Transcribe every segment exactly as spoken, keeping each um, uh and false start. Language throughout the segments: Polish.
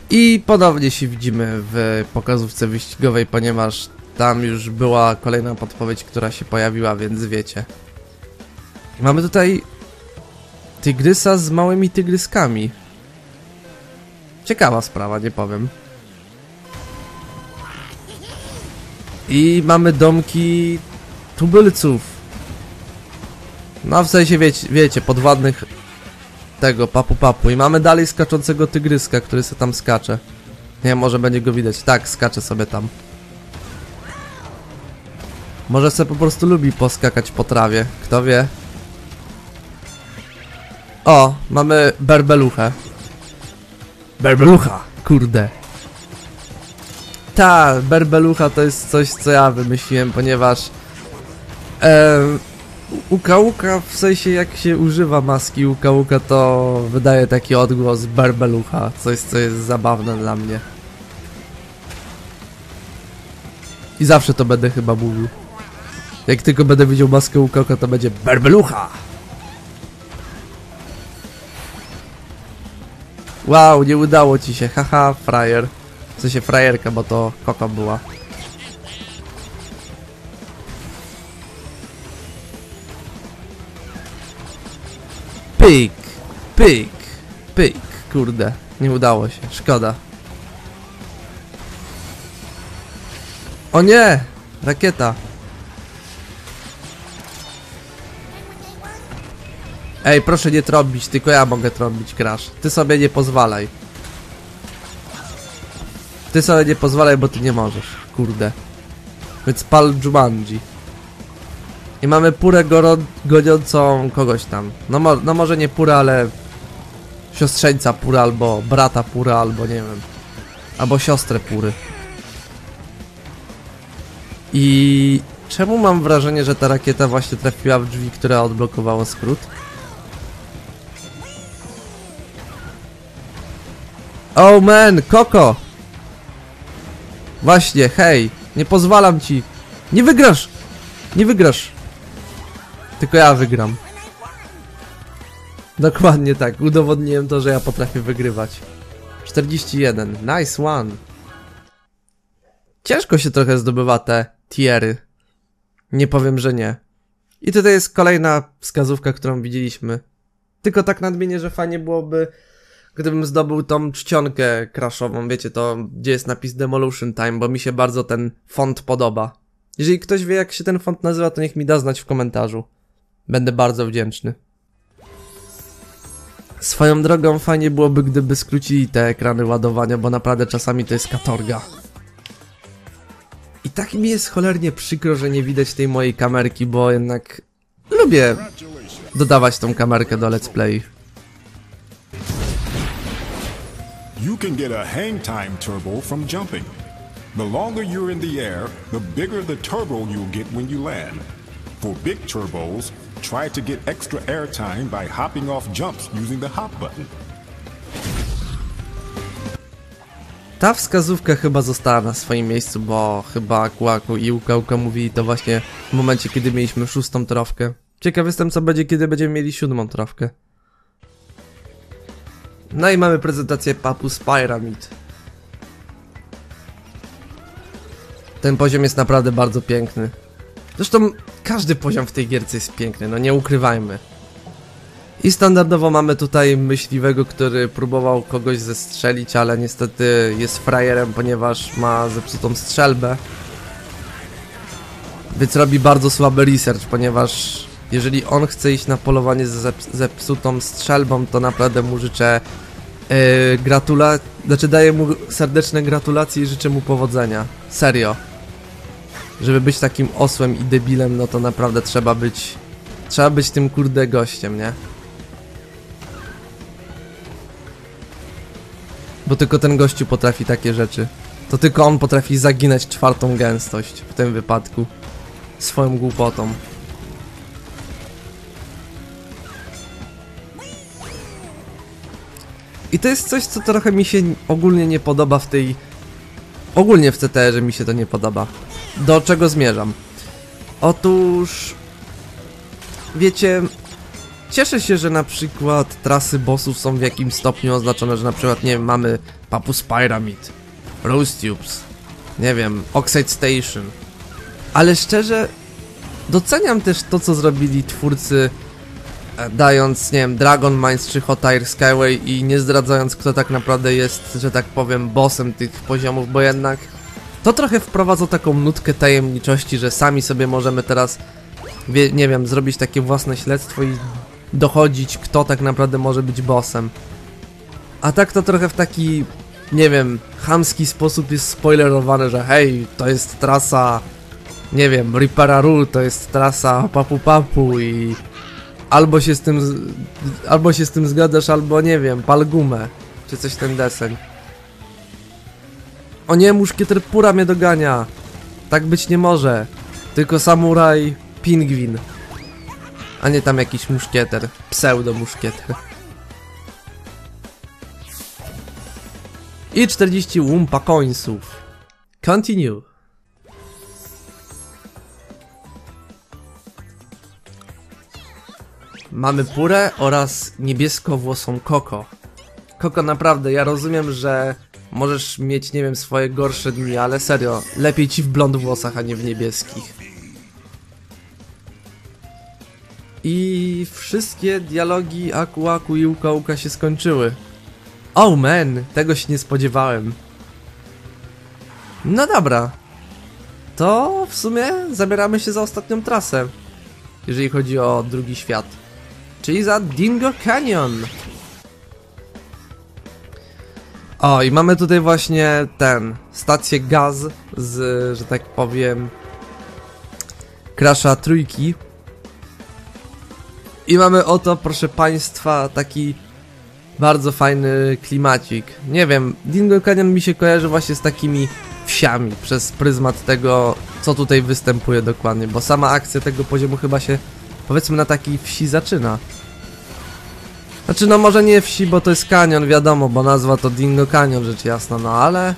I ponownie się widzimy w pokazówce wyścigowej, ponieważ tam już była kolejna podpowiedź, która się pojawiła, więc wiecie. Mamy tutaj tygrysa z małymi tygryskami. Ciekawa sprawa, nie powiem. I mamy domki tubylców. No w sensie wiecie, wiecie podwładnych tego papu papu. I mamy dalej skaczącego tygryska, który sobie tam skacze. Nie, może będzie go widać. Tak, skacze sobie tam. Może sobie po prostu lubi poskakać po trawie. Kto wie? O, mamy berbeluchę. Berbelucha, kurde. Ta, berbelucha to jest coś, co ja wymyśliłem, ponieważ e, uka uka, w sensie jak się używa maski uka uka, to wydaje taki odgłos berbelucha. Coś, co jest zabawne dla mnie. I zawsze to będę chyba mówił. Jak tylko będę widział maskę uka uka, to będzie berbelucha. Wow, nie udało ci się, haha, frajer. W sensie frajerka, bo to koko była. Pyk, pyk, pyk, kurde, nie udało się, szkoda. O nie, rakieta. Ej, proszę nie trąbić, tylko ja mogę trąbić, Crash. Ty sobie nie pozwalaj. Ty sobie nie pozwalaj, bo ty nie możesz, kurde. Więc pal Jumanji. I mamy purę goniącą kogoś tam. No, mo no może nie purę, ale siostrzeńca pura, albo brata pura, albo nie wiem. Albo siostrę pury. I czemu mam wrażenie, że ta rakieta właśnie trafiła w drzwi, które odblokowało skrót? Oh man, Koko! Właśnie, hej, nie pozwalam ci. Nie wygrasz! Nie wygrasz! Tylko ja wygram. Dokładnie tak, udowodniłem to, że ja potrafię wygrywać. czterdzieści jeden, nice one. Ciężko się trochę zdobywa te tiery. Nie powiem, że nie. I tutaj jest kolejna wskazówka, którą widzieliśmy. Tylko tak nadmienię, że fajnie byłoby, gdybym zdobył tą czcionkę crashową, wiecie, to gdzie jest napis Demolition Time, bo mi się bardzo ten font podoba. Jeżeli ktoś wie, jak się ten font nazywa, to niech mi da znać w komentarzu. Będę bardzo wdzięczny. Swoją drogą fajnie byłoby, gdyby skrócili te ekrany ładowania, bo naprawdę czasami to jest katorga. I tak mi jest cholernie przykro, że nie widać tej mojej kamerki, bo jednak lubię dodawać tą kamerkę do let's play. You can get a hang time turbo from jumping. The longer you're in the air, the bigger the turbo you'll get when you land. For big turbos, try to get extra air time by hopping off jumps using the hop button. Ta wskazówka chyba została na swoim miejscu, bo chyba Kłaku i Uka Uka mówili to właśnie w momencie, kiedy mieliśmy szóstą trawkę. Ciekaw jestem, co będzie, kiedy będziemy mieli siódmą trawkę. No i mamy prezentację Papus Pyramid. Ten poziom jest naprawdę bardzo piękny. Zresztą każdy poziom w tej gierce jest piękny, no nie ukrywajmy. I standardowo mamy tutaj myśliwego, który próbował kogoś zestrzelić, ale niestety jest frajerem, ponieważ ma zepsutą strzelbę. Więc robi bardzo słaby research, ponieważ jeżeli on chce iść na polowanie z zepsutą strzelbą, to naprawdę mu życzę yy, gratula... Znaczy daję mu serdeczne gratulacje i życzę mu powodzenia. Serio. Żeby być takim osłem i debilem, no to naprawdę trzeba być... Trzeba być tym kurde gościem, nie? Bo tylko ten gościu potrafi takie rzeczy. To tylko on potrafi zaginać czwartą gęstość w tym wypadku. Swoją głupotą. I to jest coś, co trochę mi się ogólnie nie podoba w tej... Ogólnie w C T R-ze mi się to nie podoba. Do czego zmierzam? Otóż... Wiecie... cieszę się, że na przykład trasy bossów są w jakimś stopniu oznaczone, że na przykład, nie wiem, mamy Papus Pyramid, Rose Tubes, nie wiem, Oxide Station. Ale szczerze, doceniam też to, co zrobili twórcy, dając, nie wiem, Dragon Mines czy Hot Air Skyway i nie zdradzając, kto tak naprawdę jest, że tak powiem, bossem tych poziomów, bo jednak to trochę wprowadza taką nutkę tajemniczości, że sami sobie możemy teraz, wie, nie wiem, zrobić takie własne śledztwo i dochodzić, kto tak naprawdę może być bossem. A tak to trochę w taki, nie wiem, chamski sposób jest spoilerowane, że hej, to jest trasa, nie wiem, Ripararu, to jest trasa Papu Papu i albo się z tym, albo się z tym zgadzasz, albo nie wiem, pal gumę, czy coś ten deseń. O nie, muszkieter Pura mnie dogania. Tak być nie może. Tylko samuraj pingwin. A nie tam jakiś muszkieter. Pseudo muszkieter. I czterdzieści łumpa końców. Continue. Mamy Purę oraz niebieskowłosą Koko. Koko, naprawdę, ja rozumiem, że możesz mieć, nie wiem, swoje gorsze dni, ale serio, lepiej ci w blond włosach, a nie w niebieskich. I wszystkie dialogi Aku Aku i Uka Uka się skończyły. Oh man, tego się nie spodziewałem. No dobra. To w sumie zabieramy się za ostatnią trasę, jeżeli chodzi o drugi świat. Czyli za Dingo Canyon. O, i mamy tutaj właśnie ten, stację gaz z, że tak powiem, Crasha trójki. I mamy oto, proszę państwa, taki bardzo fajny klimacik. Nie wiem, Dingo Canyon mi się kojarzy właśnie z takimi wsiami, przez pryzmat tego, co tutaj występuje dokładnie, bo sama akcja tego poziomu chyba się, powiedzmy, na takiej wsi zaczyna. Znaczy, no może nie wsi, bo to jest kanion, wiadomo, bo nazwa to Dingo Canyon, rzecz jasna, no ale...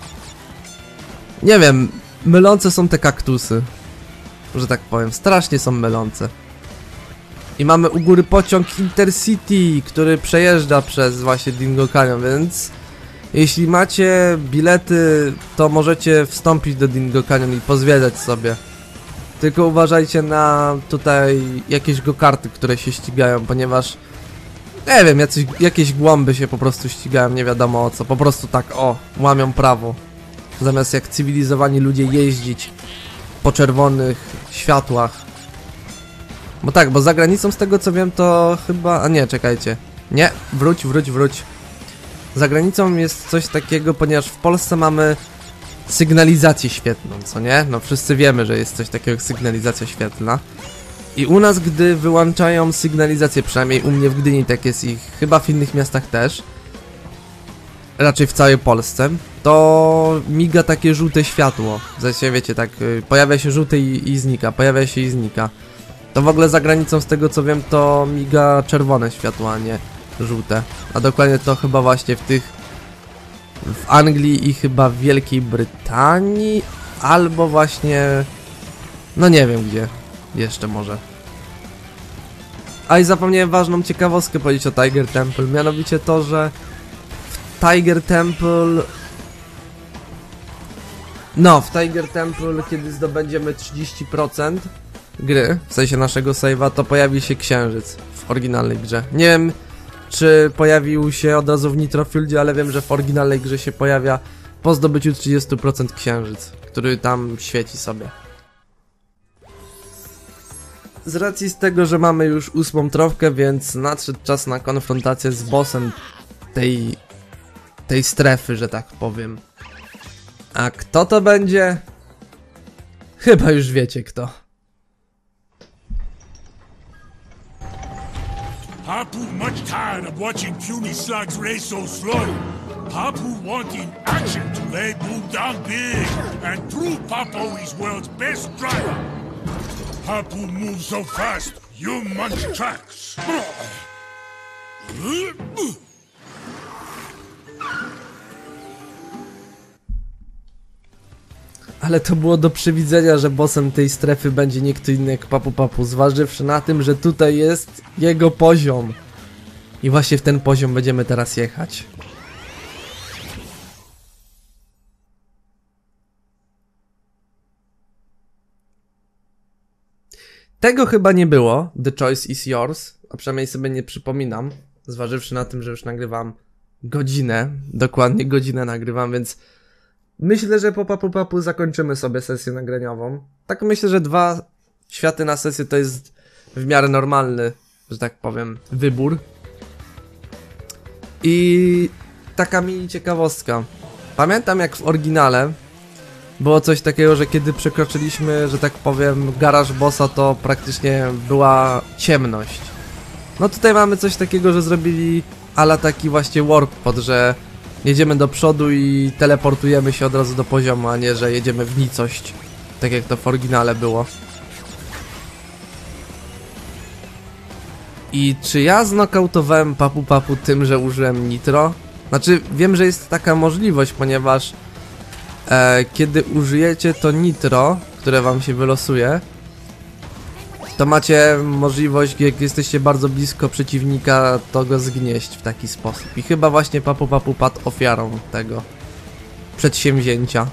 Nie wiem, mylące są te kaktusy, że tak powiem, strasznie są mylące. I mamy u góry pociąg Intercity, który przejeżdża przez właśnie Dingo Canyon, więc... Jeśli macie bilety, to możecie wstąpić do Dingo Canyon i pozwiedzać sobie. Tylko uważajcie na tutaj jakieś go-karty, które się ścigają, ponieważ... Nie wiem, jacyś, jakieś głąby się po prostu ścigają, nie wiadomo o co. Po prostu tak, o, łamią prawo. Zamiast jak cywilizowani ludzie jeździć po czerwonych światłach. Bo tak, bo za granicą, z tego co wiem, to chyba... A nie, czekajcie. Nie, wróć, wróć, wróć. Za granicą jest coś takiego, ponieważ w Polsce mamy sygnalizację świetlną, co nie? No wszyscy wiemy, że jest coś takiego jak sygnalizacja świetlna. I u nas, gdy wyłączają sygnalizację, przynajmniej u mnie w Gdyni tak jest i chyba w innych miastach też, raczej w całej Polsce, to miga takie żółte światło. W sensie, wiecie, tak, pojawia się żółte i, i znika, pojawia się i znika. To w ogóle za granicą, z tego co wiem, to miga czerwone światło, a nie żółte. A dokładnie to chyba właśnie w tych... w Anglii i chyba w Wielkiej Brytanii, albo właśnie... no nie wiem gdzie. Jeszcze może. A i zapomniałem ważną ciekawostkę powiedzieć o Tiger Temple, mianowicie to, że w Tiger Temple... No, w Tiger Temple, kiedy zdobędziemy trzydzieści procent gry, w sensie naszego save'a, to pojawi się księżyc w oryginalnej grze. Nie wiem, czy pojawił się od razu w Nitrofieldzie, ale wiem, że w oryginalnej grze się pojawia po zdobyciu trzydziestu procent księżyc, który tam świeci sobie. Z racji z tego, że mamy już ósmą tropkę, więc nadszedł czas na konfrontację z bossem tej, tej strefy, że tak powiem. A kto to będzie? Chyba już wiecie kto. Hapu much tired of watching puny slugs race so slow. Hapu wanting action to lay Boom down big, and True Papo is world's best driver. Hapu moves so fast, you munch tracks. Ale to było do przewidzenia, że bossem tej strefy będzie nie kto inny jak Papu Papu, zważywszy na tym, że tutaj jest jego poziom. I właśnie w ten poziom będziemy teraz jechać. Tego chyba nie było, The Choice is Yours, a przynajmniej sobie nie przypominam, zważywszy na tym, że już nagrywam godzinę, dokładnie godzinę nagrywam, więc myślę, że po Papu Papu zakończymy sobie sesję nagraniową. Tak myślę, że dwa światy na sesję to jest w miarę normalny, że tak powiem, wybór. I taka mi ciekawostka. Pamiętam jak w oryginale było coś takiego, że kiedy przekroczyliśmy, że tak powiem, garaż bossa, to praktycznie była ciemność. No tutaj mamy coś takiego, że zrobili ala taki właśnie warp pod, że jedziemy do przodu i teleportujemy się od razu do poziomu, a nie, że jedziemy w nicość. Tak jak to w oryginale było. I czy ja znokautowałem Papu Papu tym, że użyłem nitro? Znaczy, wiem, że jest taka możliwość, ponieważ e, kiedy użyjecie to nitro, które wam się wylosuje, to macie możliwość, jak jesteście bardzo blisko przeciwnika, to go zgnieść w taki sposób. I chyba właśnie Papu Papu padł ofiarą tego przedsięwzięcia.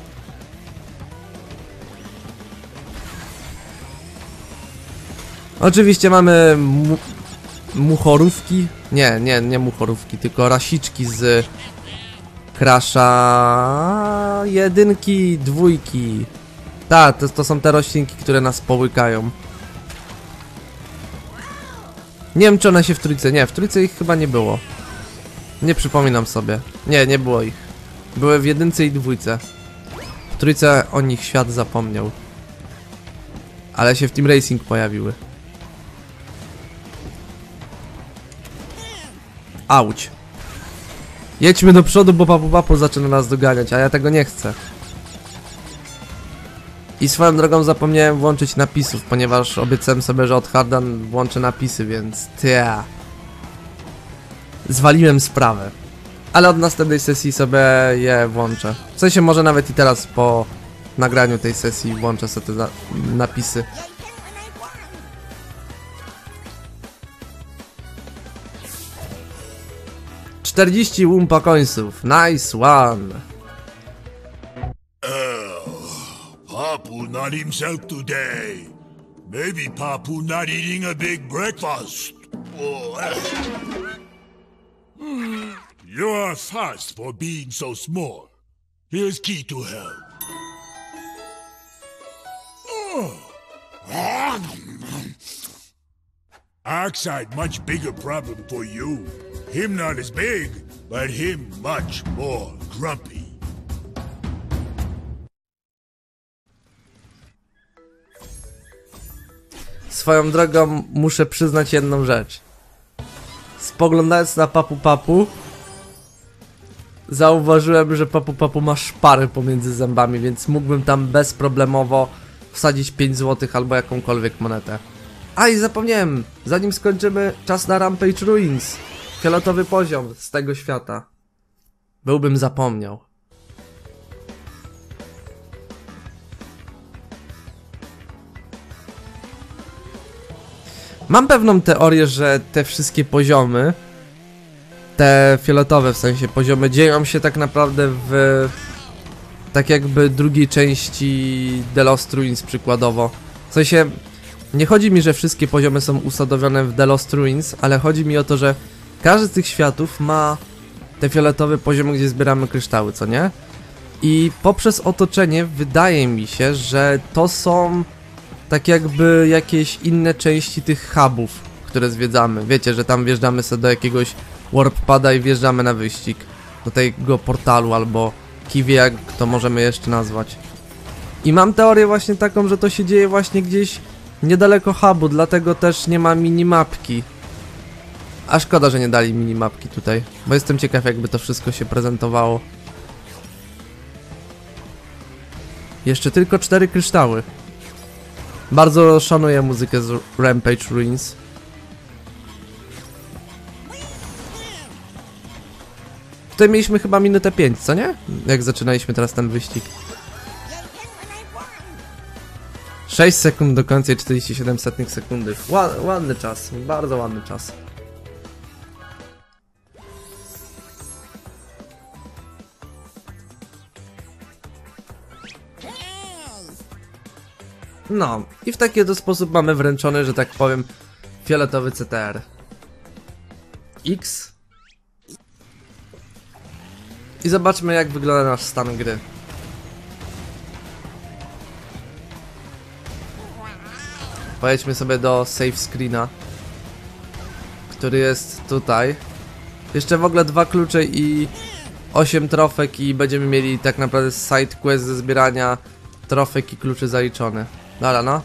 Oczywiście mamy mu muchorówki. Nie, nie, nie muchorówki, tylko rasiczki z Crasha jedynki, dwójki. Tak, to, to są te roślinki, które nas połykają. Nie wiem, czy one się w trójce... Nie, w trójce ich chyba nie było. Nie przypominam sobie. Nie, nie było ich. Były w jedynce i dwójce. W trójce o nich świat zapomniał. Ale się w Team Racing pojawiły. Auć. Jedźmy do przodu, bo Papu Papu zaczyna nas doganiać, a ja tego nie chcę. I swoją drogą zapomniałem włączyć napisów, ponieważ obiecałem sobie, że od harda włączę napisy, więc tia. Zwaliłem sprawę. Ale od następnej sesji sobie je włączę. W sensie może nawet i teraz po nagraniu tej sesji włączę sobie te na napisy. czterdzieści łumpa końców. Nice one. Papu not himself today. Maybe Papu not eating a big breakfast. Oh, eh. You are fast for being so small. Here's key to help. Oh. Oxide much bigger problem for you. Him not as big, but him much more grumpy. Swoją drogą muszę przyznać jedną rzecz. Spoglądając na Papu Papu, zauważyłem, że Papu Papu ma szpary pomiędzy zębami, więc mógłbym tam bezproblemowo wsadzić pięć złotych albo jakąkolwiek monetę. A i zapomniałem, zanim skończymy, czas na Rampage Ruins. Fioletowy poziom z tego świata. Byłbym zapomniał. Mam pewną teorię, że te wszystkie poziomy, te fioletowe w sensie poziomy, dzieją się tak naprawdę w tak jakby drugiej części The Lost Ruins przykładowo. W sensie, nie chodzi mi, że wszystkie poziomy są usadowione w The Lost Ruins, ale chodzi mi o to, że każdy z tych światów ma te fioletowe poziomy, gdzie zbieramy kryształy, co nie? I poprzez otoczenie wydaje mi się, że to są tak jakby jakieś inne części tych hubów, które zwiedzamy. Wiecie, że tam wjeżdżamy sobie do jakiegoś warppada i wjeżdżamy na wyścig. Do tego portalu albo kiwie, jak to możemy jeszcze nazwać. I mam teorię właśnie taką, że to się dzieje właśnie gdzieś niedaleko hubu, dlatego też nie ma minimapki. A szkoda, że nie dali minimapki tutaj, bo jestem ciekaw, jakby to wszystko się prezentowało. Jeszcze tylko cztery kryształy. Bardzo szanuję muzykę z Rampage Ruins. Tutaj mieliśmy chyba minutę pięć, co nie? Jak zaczynaliśmy teraz ten wyścig. sześć sekund do końca i czterdzieści siedem setnych sekundy. Ła, ładny czas, bardzo ładny czas. No, i w taki oto sposób mamy wręczony, że tak powiem, fioletowy C T R. X. I zobaczmy, jak wygląda nasz stan gry. Pojedźmy sobie do save screena, który jest tutaj. Jeszcze w ogóle dwa klucze i osiem trofek i będziemy mieli tak naprawdę side quest ze zbierania trofek i kluczy zaliczone. Dobra, no.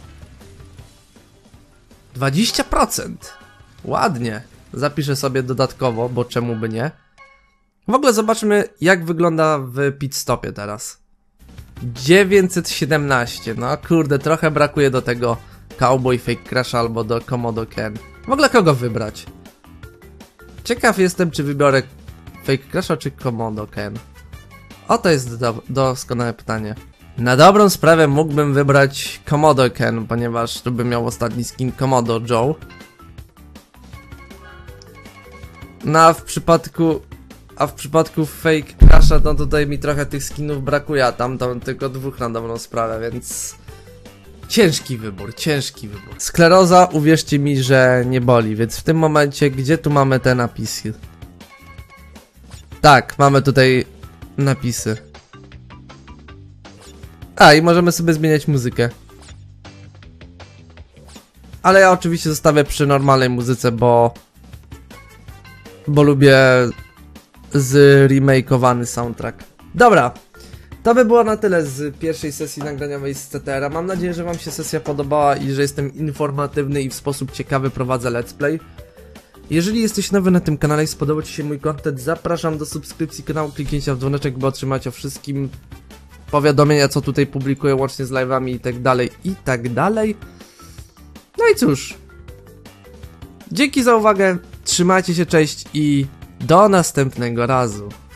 dwadzieścia procent. Ładnie. Zapiszę sobie dodatkowo, bo czemu by nie. W ogóle zobaczmy, jak wygląda w pit stopie teraz. dziewięćset siedemnaście. No kurde, trochę brakuje do tego Cowboy Fake Crash albo do Komodo Ken. W ogóle kogo wybrać? Ciekaw jestem, czy wybiorę Fake Crasha czy Komodo Ken. O, to jest do doskonałe pytanie. Na dobrą sprawę mógłbym wybrać Komodo Ken, ponieważ tu bym miał ostatni skin Komodo Joe. No a w przypadku... A w przypadku Fake Crasha, no tutaj mi trochę tych skinów brakuje, a tam, tam tylko dwóch na dobrą sprawę, więc... Ciężki wybór, ciężki wybór. Skleroza, uwierzcie mi, że nie boli, więc w tym momencie, gdzie tu mamy te napisy? Tak, mamy tutaj napisy. A, i możemy sobie zmieniać muzykę. Ale ja oczywiście zostawię przy normalnej muzyce, bo... Bo lubię... zremakeowany soundtrack. Dobra, to by było na tyle z pierwszej sesji nagraniowej z C T R a. Mam nadzieję, że wam się sesja podobała i że jestem informatywny i w sposób ciekawy prowadzę let's play. Jeżeli jesteś nowy na tym kanale i spodobał ci się mój content, zapraszam do subskrypcji kanału, kliknięcia w dzwoneczek, by otrzymać o wszystkim powiadomienia, co tutaj publikuję, łącznie z live'ami i tak dalej, i tak dalej. No i cóż, dzięki za uwagę, trzymajcie się, cześć i do następnego razu.